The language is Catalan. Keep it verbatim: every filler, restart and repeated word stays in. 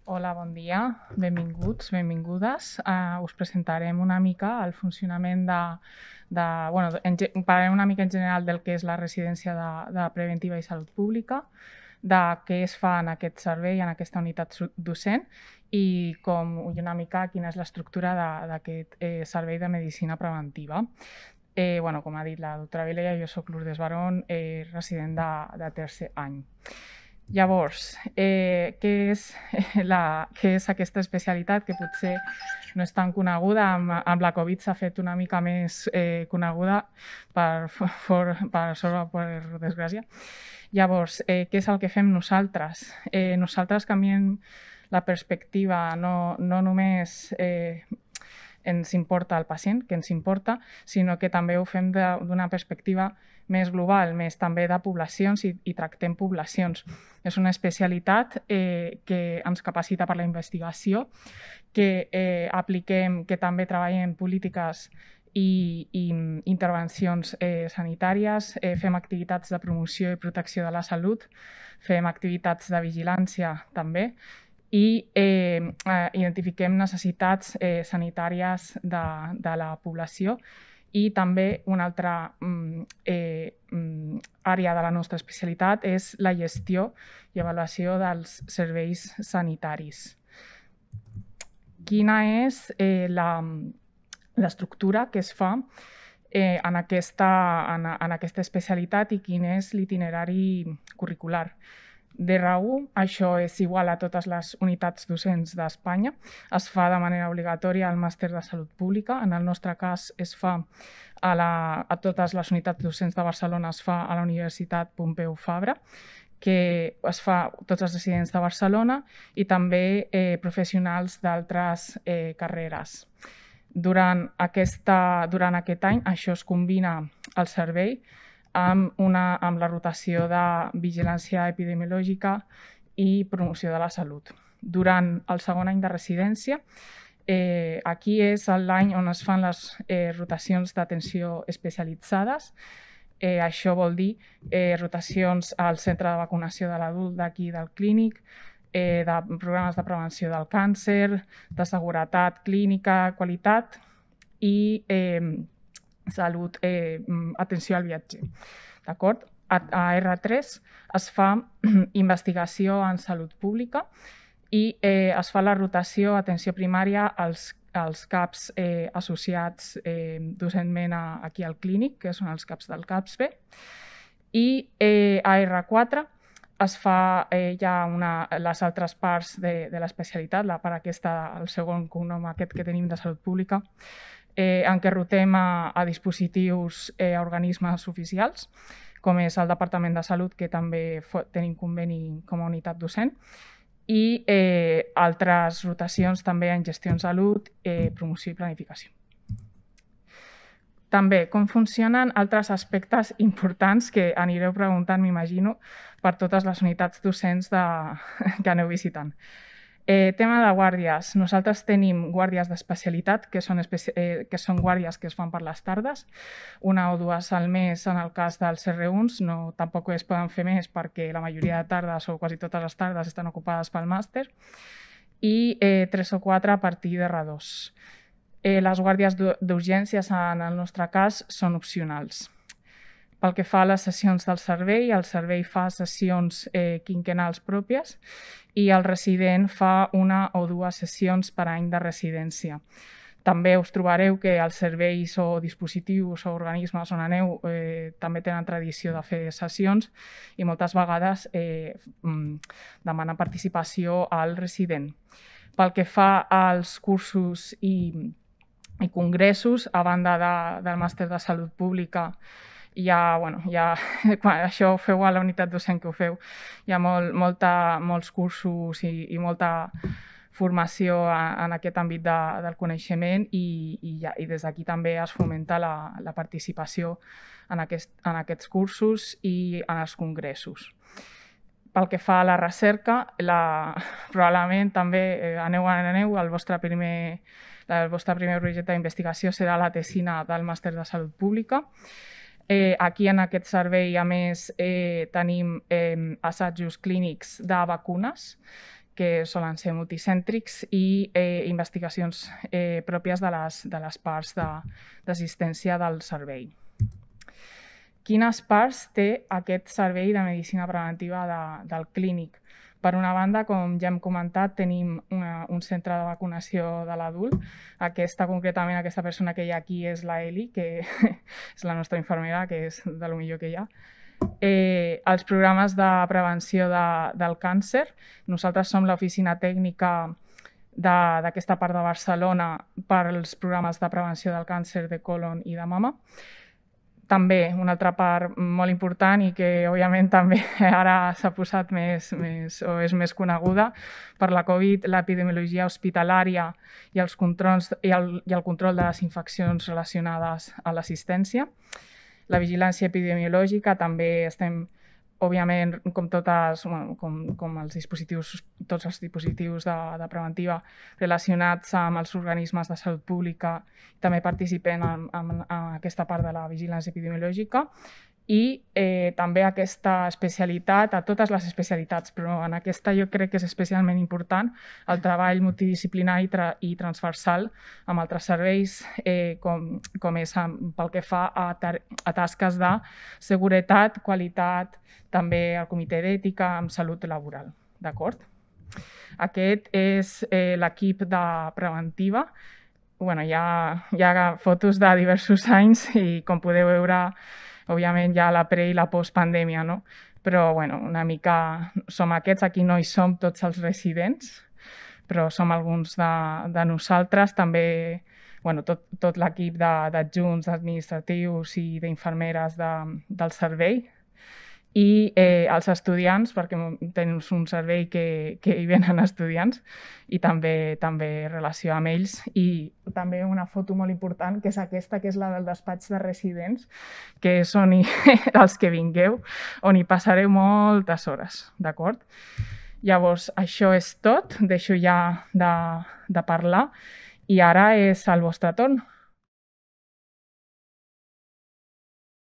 Hola, bon dia. Benvinguts, benvingudes. Uh, us presentarem una mica el funcionament de... de bueno, en, parlarem una mica en general del que és la residència de, de preventiva i salut pública, de què es fa en aquest servei, en aquesta unitat docent, i com una mica quina és l'estructura d'aquest eh, servei de medicina preventiva. Eh, bueno, com ha dit la doctora Vilella, jo soc Lourdes Barón, eh, resident de, de tercer any. Llavors, eh, què, és la, què és aquesta especialitat que potser no és tan coneguda? Amb, amb la Covid s'ha fet una mica més eh, coneguda, per, for, per sort o per desgràcia. Llavors, eh, què és el que fem nosaltres? Eh, nosaltres canviem la perspectiva, no, no només eh, ens importa el pacient, que ens importa, sinó que també ho fem d'una perspectiva més global, més també de poblacions i, i tractem poblacions. És una especialitat eh, que ens capacita per la investigació, que eh, apliquem, que també treballem polítiques i, i intervencions eh, sanitàries, eh, fem activitats de promoció i protecció de la salut, fem activitats de vigilància també, i eh, eh, identifiquem necessitats eh, sanitàries de, de la població i també una altra eh, àrea de la nostra especialitat és la gestió i avaluació dels serveis sanitaris. Quina és eh, l'estructura que es fa eh, en, aquesta, en, en aquesta especialitat i quin és l'itinerari curricular? De raó, això és igual a totes les unitats docents d'Espanya. Es fa de manera obligatòria al màster de salut pública. En el nostre cas es fa a, la, a totes les unitats docents de Barcelona, es fa a la Universitat Pompeu Fabra, que es fa a tots els residents de Barcelona i també eh, professionals d'altres eh, carreres. Durant, aquesta, durant aquest any això es combina al servei amb, una, amb la rotació de vigilància epidemiològica i promoció de la salut. Durant el segon any de residència, eh, aquí és l'any on es fan les eh, rotacions d'atenció especialitzades. Eh, això vol dir eh, rotacions al centre de vacunació de l'adult d'aquí del clínic, eh, de programes de prevenció del càncer, de seguretat clínica, qualitat i eh, salut, eh, atenció al viatger. D'acord? A, a erre tres es fa investigació en salut pública i eh, es fa la rotació atenció primària als, als CAPs eh, associats eh, docentment a, aquí al clínic, que són els CAPs del CAPSB. I eh, a erre quatre es fa eh, ja una, les altres parts de, de l'especialitat, la part aquesta, el segon cognom aquest que tenim de salut pública, Eh, en què rotem a, a dispositius, eh, a organismes oficials, com és el Departament de Salut, que també tenim conveni com a unitat docent, i eh, altres rotacions també en gestió en salut, eh, promoció i planificació. També, com funcionen altres aspectes importants que anireu preguntant, m'imagino, per totes les unitats docents de, que aneu visitant. Eh, tema de guàrdies. Nosaltres tenim guàrdies d'especialitat, que, són eh, que són guàrdies que es fan per les tardes, una o dues al mes en el cas dels erre uns, no, tampoc es poden fer més perquè la majoria de tardes o quasi totes les tardes estan ocupades pel màster, i eh, tres o quatre a partir d'erre dos. Eh, les guàrdies d'urgències, en el nostre cas, són opcionals. Pel que fa a les sessions del servei, el servei fa sessions eh, quinquennals pròpies i el resident fa una o dues sessions per any de residència. També us trobareu que els serveis o dispositius o organismes on aneu eh, també tenen tradició de fer sessions i moltes vegades eh, demanen participació al resident. Pel que fa als cursos i, i congressos, a banda de, del màster de salut pública, ja, bueno, ja, quan això ho feu a la unitat docent que ho feu, hi ha molt, molta, molts cursos i, i molta formació en, en aquest àmbit de, del coneixement i, i, ja, i des d'aquí també es fomenta la, la participació en, aquest, en aquests cursos i en els congressos. Pel que fa a la recerca, la, probablement també eh, aneu on aneu, el vostre primer, el vostre primer projecte d'investigació serà la tesina del màster de salut pública. Eh, aquí en aquest servei, a més, eh, tenim eh, assajos clínics de vacunes que solen ser multicèntrics, i eh, investigacions eh, pròpies de les, de les parts d'assistència de, del servei. Quines parts té aquest servei de medicina preventiva de, del clínic? Per una banda, com ja hem comentat, tenim una, un centre de vacunació de l'adult. Aquesta, concretament, aquesta persona que hi ha aquí és la Eli, que és la nostra infermera, que és de lo millor que hi ha. Eh, els programes de prevenció de, del càncer. Nosaltres som l'oficina tècnica d'aquesta part de Barcelona per als programes de prevenció del càncer de colon i de mama. També una altra part molt important i que, òbviament, també ara s'ha posat més, més o és més coneguda per la Covid, l'epidemiologia hospitalària i, els controls, i, el, i el control de les infeccions relacionades a l'assistència. La vigilància epidemiològica també estem, òbviament, com, totes, com, com els dispositius, tots els dispositius de, de preventiva relacionats amb els organismes de salut pública, també participem en, en, en aquesta part de la vigilància epidemiològica, i eh, també aquesta especialitat, a totes les especialitats, però en aquesta jo crec que és especialment important el treball multidisciplinari tra i transversal amb altres serveis, eh, com, com és pel que fa a, a tasques de seguretat, qualitat, també el comitè d'ètica amb salut laboral. D'acord? Aquest és eh, l'equip de preventiva. Bueno, hi ha, hi ha fotos de diversos anys i, com podeu veure, òbviament hi ha la pre- i la post-pandèmia, no? Però, bueno, una mica som aquests. Aquí no hi som tots els residents, però som alguns de, de nosaltres. També, bueno, tot, tot l'equip d'adjunts, administratius i d'infermeres de, del servei. I eh, els estudiants, perquè tenim un servei que, que hi venen estudiants, i també, també relació amb ells. I també una foto molt important, que és aquesta, que és la del despatx de residents, que és on hi, els que vingueu, on hi passareu moltes hores, d'acord? Llavors, això és tot. Deixo ja de, de parlar i ara és el vostre torn.